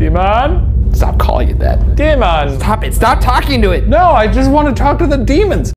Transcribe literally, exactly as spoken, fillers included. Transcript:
Demon? Stop calling it that. Demon. Stop it. Stop talking to it. No, I just want to talk to the demons.